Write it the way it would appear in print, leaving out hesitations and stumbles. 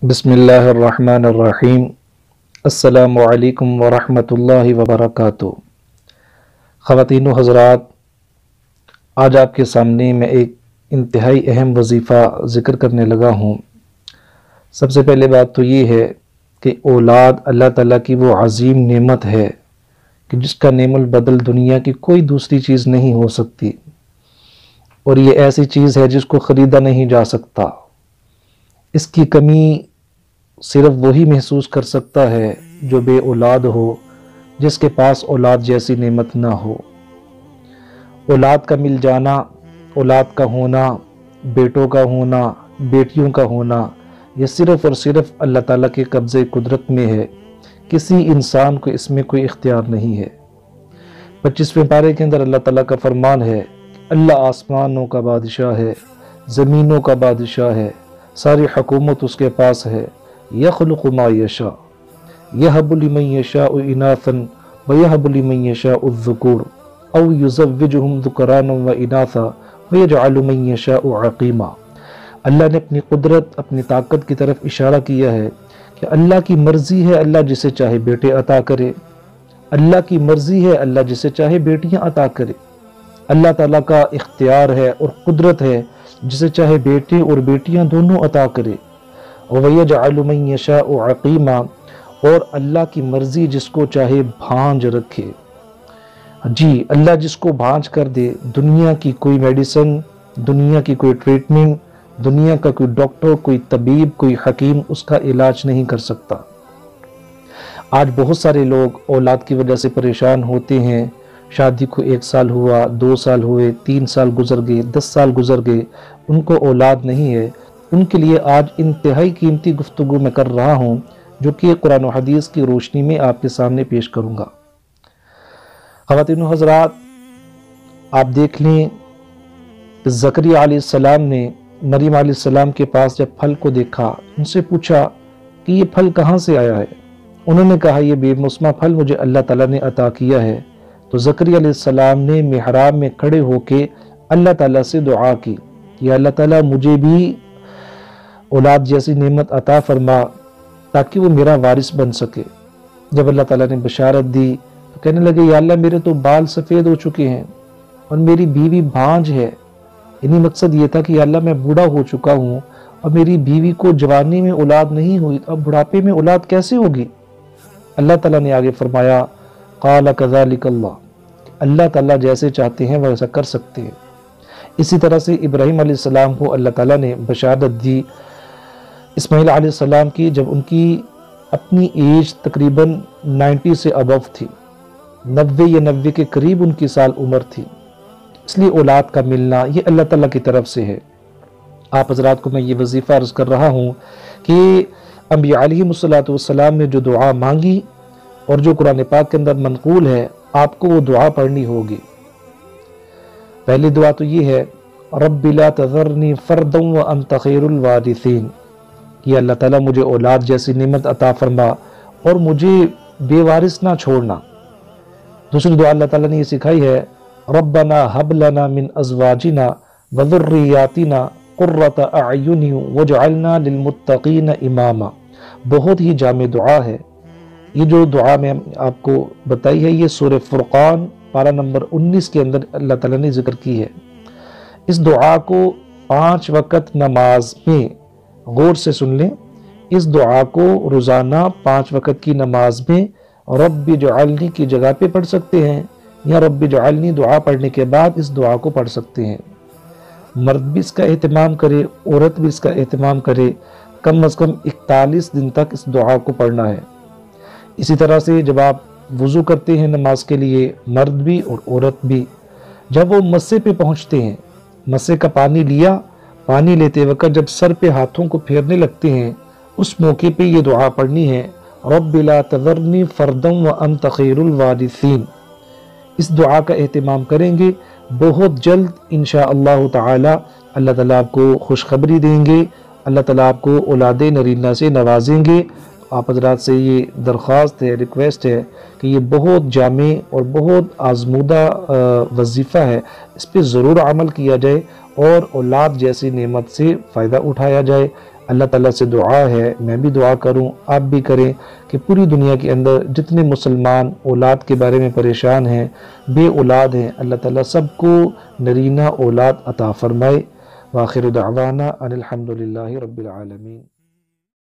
بسم اللہ الرحمن الرحیم۔ السلام علیکم ورحمۃ اللہ وبرکاتہ۔ خواتین و حضرات، آج آپ کے سامنے میں ایک انتہائی اہم وظیفہ ذکر کرنے لگا ہوں۔ سب سے پہلے بات تو یہ ہے کہ اولاد اللہ تعالیٰ کی وہ عظیم نعمت ہے کہ جس کا نعم البدل دنیا کی کوئی دوسری چیز نہیں ہو سکتی، اور یہ ایسی چیز ہے جس کو خریدا نہیں جا سکتا۔ اس کی کمی صرف وہی محسوس کر سکتا ہے جو بے اولاد ہو، جس کے پاس اولاد جیسی نعمت نہ ہو۔ اولاد کا مل جانا، اولاد کا ہونا، بیٹوں کا ہونا، بیٹیوں کا ہونا، یہ صرف اور صرف اللہ تعالیٰ کے قبضے قدرت میں ہے۔ کسی انسان کو اس میں کوئی اختیار نہیں ہے۔ 25ویں پارے کے اندر اللہ تعالیٰ کا فرمان ہے کہ اللہ آسمانوں کا بادشاہ ہے، زمینوں کا بادشاہ ہے، ساری حکومت اس کے پاس ہے۔ یخلق ما یشاء یہب لمن یشاء اناثا ویہب لمن یشاء الذکور او یزوجہم ذکرانا و اناثا ویجعل من یشاء عقیما۔ اللہ نے اپنی قدرت، اپنی طاقت کی طرف اشارہ کیا ہے کہ اللہ کی مرضی ہے اللہ جسے چاہے بیٹے عطا کرے، اللہ کی مرضی ہے اللہ جسے چاہے بیٹیاں عطا کرے۔ اللہ تعالیٰ کا اختیار ہے اور قدرت ہے جسے چاہے بیٹے اور بیٹیاں دونوں عطا کرے۔ وَيَجْعَلُ مَن يَشَاءُ عَقِيمًا، اور اللہ کی مرضی جس کو چاہے بھانج رکھے۔ جی، اللہ جس کو بھانج کر دے، دنیا کی کوئی میڈیسن، دنیا کی کوئی ٹریٹمنٹ، دنیا کا کوئی ڈاکٹر، کوئی طبیب، کوئی حکیم اس کا علاج نہیں کر سکتا۔ آج بہت سارے لوگ اولاد کی وجہ سے پریشان ہوتے ہیں۔ شادی کو 1 سال ہوا، 2 سال ہوئے، 3 سال گزر گئے، 10 سال گزر گئے، ان کو اولاد نہیں ہے۔ ان کے لیے آج انتہائی قیمتی گفتگو میں کر رہا ہوں، جو کہ قرآن و حدیث کی روشنی میں آپ کے سامنے پیش کروں گا۔ خواتین و حضرات، آپ دیکھ لیں کہ زکریا علیہ السلام نے مریم علیہ السلام کے پاس جب پھل کو دیکھا، ان سے پوچھا کہ یہ پھل کہاں سے آیا ہے؟ انہوں نے کہا یہ بے موسمہ پھل مجھے اللہ تعالیٰ نے عطا کیا ہے۔ تو زکریا علیہ السلام نے محراب میں کھڑے ہو کے اللہ تعالیٰ سے دعا کی، یا اللہ تعالیٰ مجھے بھی اولاد جیسی نعمت عطا فرما تاکہ وہ میرا وارث بن سکے۔ جب اللہ تعالیٰ نے بشارت دی تو کہنے لگے یا اللہ میرے تو بال سفید ہو چکے ہیں اور میری بیوی بھانج ہے۔ یعنی مقصد یہ تھا کہ یا اللہ میں بوڑھا ہو چکا ہوں اور میری بیوی کو جوانی میں اولاد نہیں ہوئی، اب بڑھاپے میں اولاد کیسے ہوگی؟ اللہ تعالیٰ نے آگے فرمایا قال کذالک اللہ تعالیٰ جیسے چاہتے ہیں ویسا کر سکتے ہیں۔ اسی طرح سے ابراہیم علیہ السلام کو اللہ تعالیٰ نے بشارت دی اسماعیل علیہ السلام کی، جب ان کی اپنی ایج تقریباً 90 سے ابو تھی، 90 یا 90 کے قریب ان کی سال عمر تھی۔ اس لیے اولاد کا ملنا یہ اللہ تعالیٰ کی طرف سے ہے۔ آپ حضرات کو میں یہ وظیفہ عرض کر رہا ہوں کہ انبیاء علیہ السلام نے جو دعا مانگی اور جو قرآن پاک کے اندر منقول ہے، آپ کو وہ دعا پڑھنی ہوگی۔ پہلی دعا تو یہ ہے رب لا تذرنی فردا وانت خیر الوارثین، کہ اللہ تعالیٰ مجھے اولاد جیسی نعمت عطا فرما اور مجھے بے وارث نہ چھوڑنا۔ دوسری دعا اللہ تعالیٰ نے یہ سکھائی ہے ربنا ہب لنا من ازواجنا وذریاتنا قرۃ اعین واجعلنا للمتقین اماما۔ بہت ہی جامع دعا ہے۔ یہ جو دعا میں آپ کو بتائی ہے یہ سورہ فرقان پارہ نمبر 19 کے اندر اللہ تعالیٰ نے ذکر کی ہے۔ اس دعا کو 5 وقت نماز میں غور سے سن لیں۔ اس دعا کو روزانہ 5 وقت کی نماز میں رب اجعلنی کی جگہ پہ پڑھ سکتے ہیں، یا رب اجعلنی دعا پڑھنے کے بعد اس دعا کو پڑھ سکتے ہیں۔ مرد بھی اس کا اہتمام کرے، عورت بھی اس کا اہتمام کرے، کم از کم 41 دن تک اس دعا کو پڑھنا ہے۔ اسی طرح سے جب آپ وضو کرتے ہیں نماز کے لیے، مرد بھی اور عورت بھی، جب وہ مسے پہ پہنچتے ہیں، مسے کا پانی لیا، پانی لیتے وقت جب سر پہ ہاتھوں کو پھیرنے لگتے ہیں، اس موقع پہ یہ دعا پڑھنی ہے رب لا تذرنی فردا وانت خیر الوارثین۔ اس دعا کا اہتمام کریں گے، بہت جلد انشاءاللہ تعالی اللہ تعالیٰ آپ کو خوشخبری دیں گے، اللہ تعالیٰ آپ کو اولاد نرینہ سے نوازیں گے۔ آپ حضرات سے یہ درخواست ہے، ریکویسٹ ہے کہ یہ بہت جامع اور بہت آزمودہ وظیفہ ہے، اس پہ ضرور عمل کیا جائے اور اولاد جیسی نعمت سے فائدہ اٹھایا جائے۔ اللہ تعالیٰ سے دعا ہے، میں بھی دعا کروں، آپ بھی کریں، کہ پوری دنیا کے اندر جتنے مسلمان اولاد کے بارے میں پریشان ہیں، بے اولاد ہیں، اللہ تعالیٰ سب کو نرینہ اولاد عطا فرمائے۔ وآخر دعوانا ان الحمد للہ رب العالمین۔